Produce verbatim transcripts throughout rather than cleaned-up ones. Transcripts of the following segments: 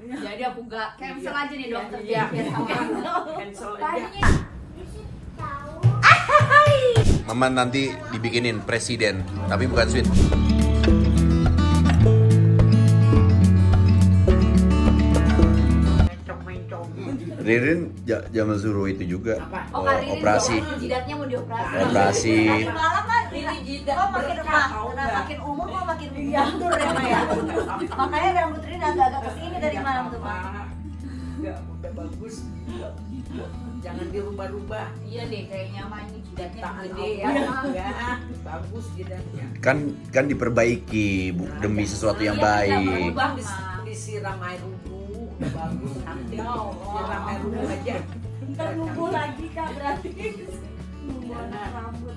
Jadi aku gak cancel aja nih dokter. Iya, cancel aja. Mama nanti dibikinin presiden, tapi bukan sweet. Ririn ja- jangan suruh itu juga. Oh, Oh, Kak Ririn operasi. dong, jidatnya mau dioperasi. Operasi. Makin malam kan ini jidat. Oh, makin berkah, umur, enggak? makin umur kok makin mundur ya, Ma ya. Makanya rambut Rin agak-agak kesini dari malam tuh, Ma. Enggak, udah bagus. Jangan dirubah-rubah. Iya deh, kayaknya Ma ini jidatnya Tahan gede ya. Enggak, bagus jidatnya. Kan kan diperbaiki bu, demi sesuatu yang Iya, tidak baik. berubah, Dis- Ma. disiram air wudhu, udah bagus nanti. Siram air wudhu aja. Ntar numbuh lagi Kak berarti. Numbuh anak rambut.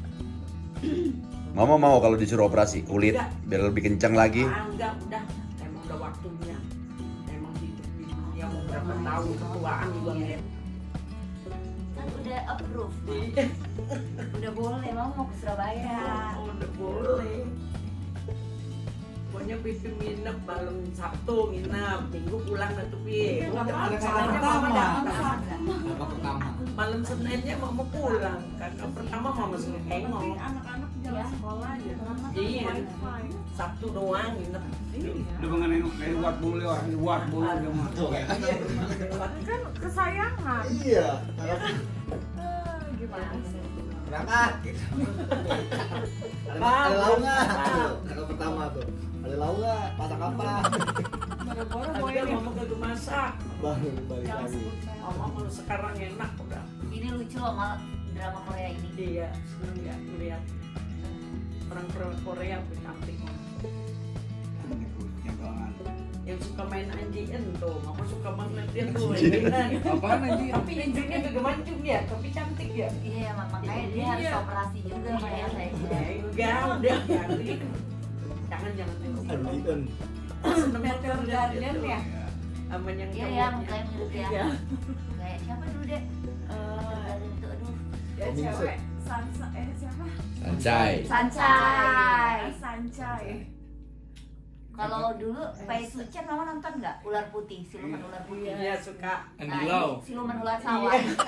Mama mau kalau disuruh operasi kulit biar lebih kencang lagi. Ah, enggak, udah. Emang udah waktunya. Emang hidup di dunia mau berapa tahun ketuaan juga ngeliat. Kan udah approve. Udah boleh, Mama mau ke Surabaya. Oh, udah boleh. Pokoknya Pipi nginep malam Sabtu nginep, Minggu pulang dah tuh Pi. Udah malam Seninnya Mama datang. Apa pertama? Malam Seninnya Mama pulang. Karena pertama Mama suruh tengok. Anak-anak jalan sekolah ya. Iya. Sabtu doang nginep. Udah mengenai kayak buat bulu ya, buat bulu dia mah. Kan kesayangan. Iya. Eh, Gimana sih? Berangkat. Gitu. Ada, ada lau nggak? Kata pertama tuh. Ada lau nggak? Masak apa? Boro-boro Ada boy Mama kagak masak. Baru balik Jangan lagi. sebut merek. Mama malu sekarang enak udah. Ini lucu loh, Ma, drama Korea ini. Iya, seneng ya melihat orang Korea bercantik. Yang suka main anjing tuh, Mama suka banget dia tuh. anjingan. Apaan anjing? Tapi anjingnya kagak mancung ya, tapi cantik ya. Iya, Ma, makanya dia harus Iya. operasi juga, Ma ya, sayangnya. Ya enggak, udah biarin. Jangan jangan tengok. Andian. Seneng Meteor banget lihat Garden itu. ya? Sama yang Iya, ya, cowoknya. mukanya mirip ya. Iya. Kayak siapa dulu, Dek? Eh, Dari itu, aduh. Ya cewek. Sansa eh siapa? Sancai. Sancai. Sancai. Kalau dulu Pai Sucen Mama nonton nggak? Ular Putih, Siluman Ular Putih. Iya suka. Andy Nah, Lau. ini Siluman Ular Sawah.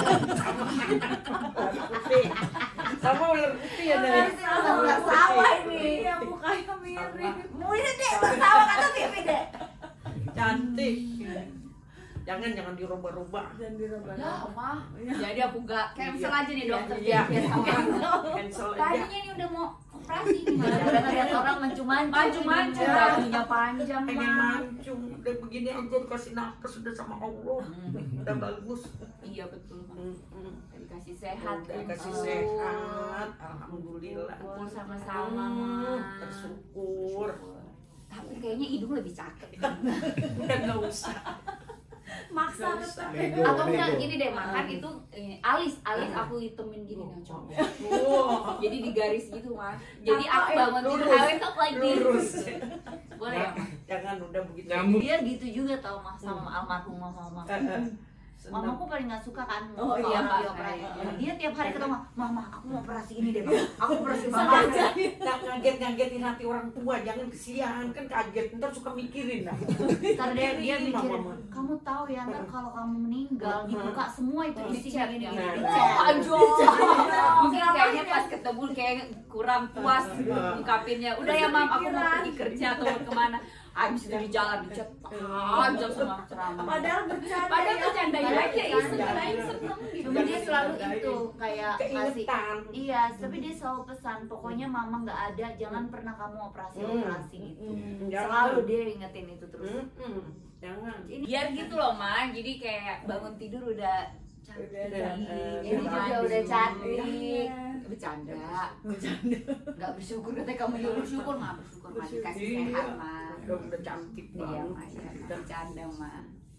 Putih. Sama ular putih ya dari. Ini Siluman Ular Sawah ini. Iya, mukanya mirip. Mau ini deh, ular sawah kata Pipi deh. Cantik. Jangan jangan dirubah-rubah. Dan dirubah. Ya, Ma. Jadi aku gak cancel aja nih dokter. Iya. Biar sama. Cancel aja. Tadinya nih udah mau operasi nih, malah udah ngeliat orang mancung-mancung. Mancung-mancung, dagunya panjang, Pengen Ma. mancung, udah begini aja dikasih nafas udah sama Allah. Udah bagus. Iya betul, Ma. Hmm, hmm. Dikasih sehat, Udah dikasih Oh. sehat, alhamdulillah. Kumpul sama-sama, Hmm, Ma. Bersyukur. Tapi kayaknya hidung lebih cakep. Udah nggak usah. Maksa Nggak usah. tetap. Nego, Atau enggak nego. gini deh, makan itu ini, alis, alis aku hitemin gini nih, coba. Wow. Jadi di garis gitu, Ma. Jadi Apa aku ya? bangun tidur, Lurus. I wake up like this. Lurus. Boleh ya, Ma? Jangan udah begitu. Nyambung. Dia gitu juga tau, Ma, sama almarhumah mama. Eh, eh. Senang. Mamaku paling gak suka kan Oh, kalau iya, dia Pak. operasi. Iya. Dia tiap hari ketemu, Mama, aku mau operasi ini deh, Mama. Aku operasi Sama mama. aja. Nggak ngaget-ngagetin hati orang tua, jangan kesian kan kaget, ntar suka mikirin lah. Ntar dia, dia Mikirin, mikir, Mama. kamu tahu ya, ntar kalau kamu meninggal, dibuka semua itu isinya gini gini. Nah, Wah, anjol. Mungkin kayaknya pas ketemu kayak kurang puas ungkapinnya. Udah ya, Mam, aku mau pergi kerja atau mau kemana. Abis itu di jalan dicat, panjang semua ceramah. Padahal bercanda. Padahal ya. bercandain Padahal aja, iseng bercanda. lain seneng gitu. Cuma Jangan dia selalu bercandain. itu kayak kasih. Keingetan. Iya, tapi dia selalu pesan, pokoknya mama nggak ada, jangan pernah kamu operasi operasi gitu. Hmm, jangan. Selalu dia ingetin itu terus. Hmm, hmm, jangan. Ini biar gitu loh, Ma. Jadi kayak bangun tidur udah cantik. Udah, eh, Ini udah juga mandi. udah cantik. Iya. Bercanda. Bercanda. Nggak bersyukur, katanya kamu juga bersyukur, Ma. Bersyukur, Ma. Dikasih Iya. sehat, Ma. Udah, udah cantik Iya, banget. Ma. Iya, Ma. Bercanda, Ma.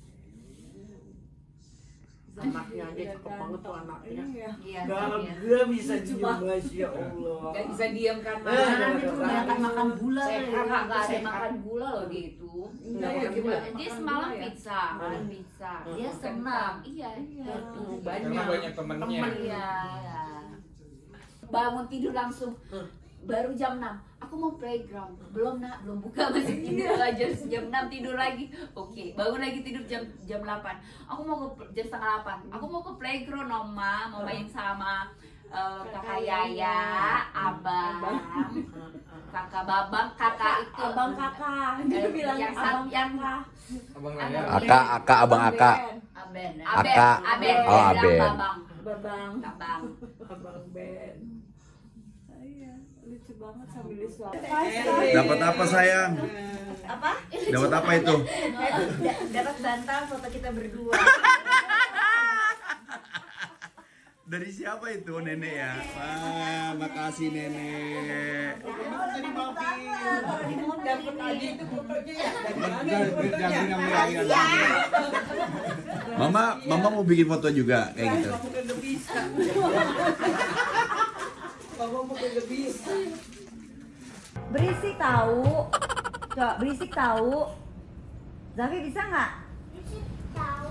Anaknya aja cakep banget tuh anaknya. Iya. Iya, Gak, iya. gak bisa diem, Masya Allah. Gak bisa diam kan, Ma. Eh, Karena dia tuh beneran. kebanyakan makan gula, Sehat, ya. Nggak ada sehat. makan gula loh dia itu. Enggak ya Makan gimana? Dia Makan semalam gula ya? pizza, makan pizza. Dia Hmm. senang, iya. Iya. Hmm, banyak. Karena banyak temennya. Temen. Iya. Bangun tidur langsung. Hmm. baru jam enam. Aku mau playground. Belum nak, belum buka, masih tidur aja. Jam enam tidur lagi. Oke, bangun lagi tidur jam jam delapan. Aku mau ke jam setengah delapan. Aku mau ke playground, Oma, mau main sama uh, kakak Yaya, abang, kakak Babang, kakak itu Abang kakak. Dia bilang yang abang yang kakak. Abang Abang. Laya. Aka, aka, abang aka. Aben, Aka. Aben, Oh, bilang Aben. Babang, Babang. Babang. Abang Ben. Ah, iya, lucu banget sambil disuap. Dapat apa sayang? Apa? Dapat apa itu? Dapat bantal foto kita berdua. Dari siapa itu nenek ya? Wah, makasih nenek. Tadi mampir. Dapat aja itu fotonya ya. Dari mana Jangan- fotonya? jangan bilang merah, Mama, mama mau bikin foto juga kayak gitu. Kamu kagak bisa. Kamu mau kagak bisa. Berisik tahu. Coba berisik tahu. Zafi bisa nggak? Berisik tahu.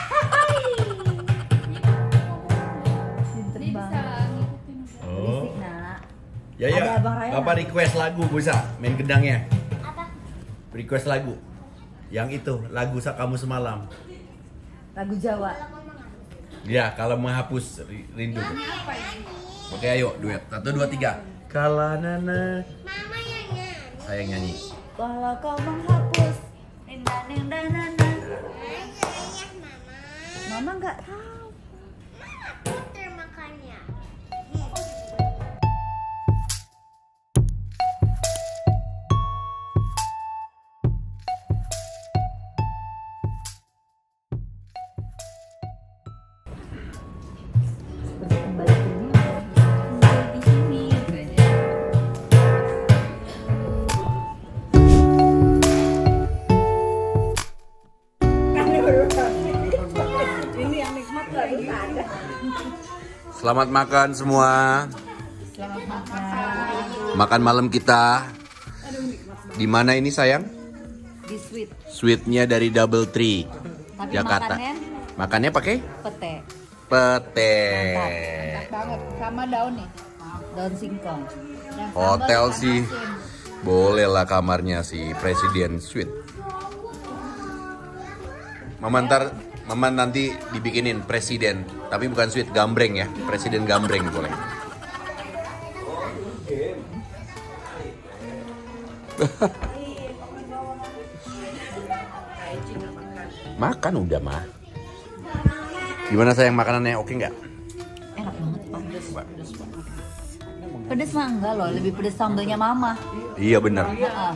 Pinter banget. Berisik nak. Ya ya. Ada Abang Raya Bapak nggak? request lagu bisa main gedangnya. Apa? Request lagu. Yang itu lagu Sa Kamu Semalam. Lagu Jawa. Ya, kalau menghapus ri- rindu. Oke, ayo duet. Satu, dua, tiga. Kala nana. Mama yang nyanyi. Saya yang nyanyi. Kalau kau menghapus. Ninda ninda nana. Ayah mama. Mama nggak tahu. Mana puter makannya? Kembali ke sini. Di sini. Ini yang nikmat lagi ada. Selamat makan semua. Selamat makan. Makan malam kita. Di mana ini sayang? Di sweet. Sweetnya dari Double Tree, Tapi Jakarta. makannya Makannya pakai pete. pete. Banget sama daun nih. Daun singkong. Yang sambal Hotel ikan sih. asin. Boleh lah kamarnya si Presiden Suite. Mama ntar, Mama nanti dibikinin presiden, tapi bukan suite, gambreng ya, presiden gambreng boleh. Makan udah mah. Gimana sayang makanannya, oke nggak? Enak banget, pedes. Pedes mah enggak loh, lebih pedes sambalnya mama. Iya bener. Heeh.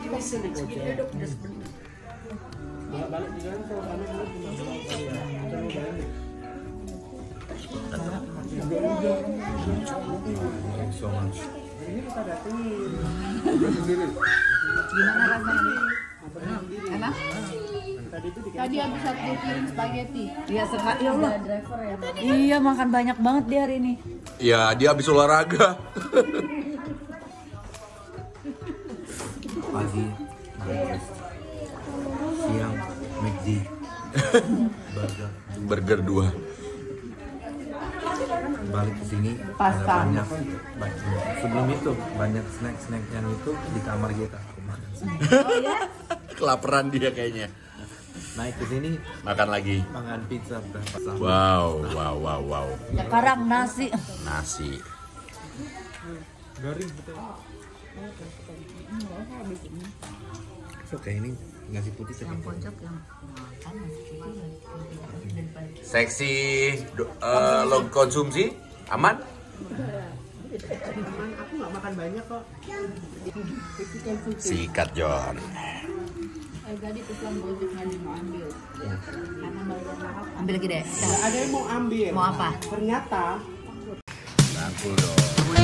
Gimana rasanya? Enak? Tadi habis satu piring spaghetti. Iya sekali. Ya Allah. Iya makan banyak banget dia hari ini. Ya dia habis olahraga. Pagi breakfast, siang McD, burger, Burger dua. balik ke sini Pasta. ada banyak, banyak sebelum itu banyak snack-snack yang itu di kamar kita aku makan. Kelaparan dia kayaknya. Naik ke sini Makan lagi. makan pizza berapa sama. Wow, wow, wow, wow. Sekarang nasi. Nasi. Garing betul. So kayak ini nasi putih sedikit. Seksi do- eh, lo konsumsi aman? Aku nggak makan banyak kok. Sikat John. Eh tadi pesan gojek nggak mau ambil. Karena bayar mahal. Ambil lagi deh. Nggak ada yang mau ambil. Mau apa? Ternyata Rangkul dong.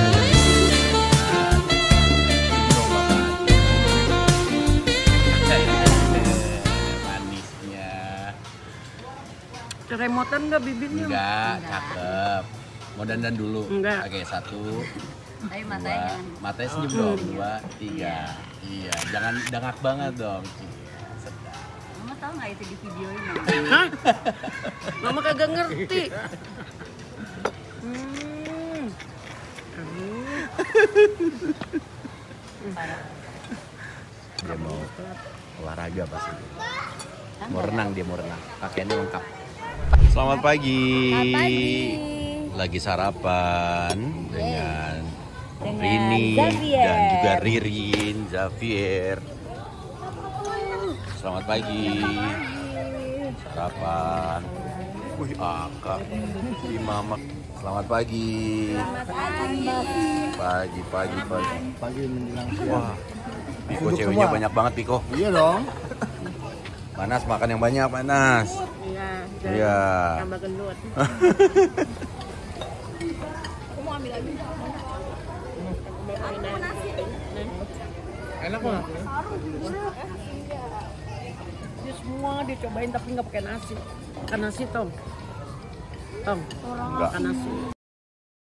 Manisnya. keremotan nggak bibirnya? Enggak, cakep. Mau dandan dulu. Enggak. Oke, satu. Tapi Dua. matanya jangan. Matanya senyum dong. Dua, tiga. Iya, jangan dangak banget dong. Sedap. Mama tahu nggak itu di video ini? Hah? Mama kagak ngerti. Hmm. Dia mau olahraga pasti. Mau renang dia mau renang. Pakaiannya lengkap. Selamat pagi. Selamat pagi. Lagi sarapan dengan, Dengan Rini Xavier. dan juga Ririn, Xavier. Selamat pagi. Sarapan. Wih, Aka. Si Mama. Selamat pagi. Selamat pagi. Pagi, pagi, pagi. Pagi menjelang siang. Wah, Piko Duduk ceweknya semua. banyak banget, Piko. Iya dong. Manas makan yang banyak, Manas. Iya. Iya. Tambah gendut. Enak nggak? Ini semua dicobain tapi nggak pakai nasi. Makan nasi Tom. Tom. Enggak. Makan nasi.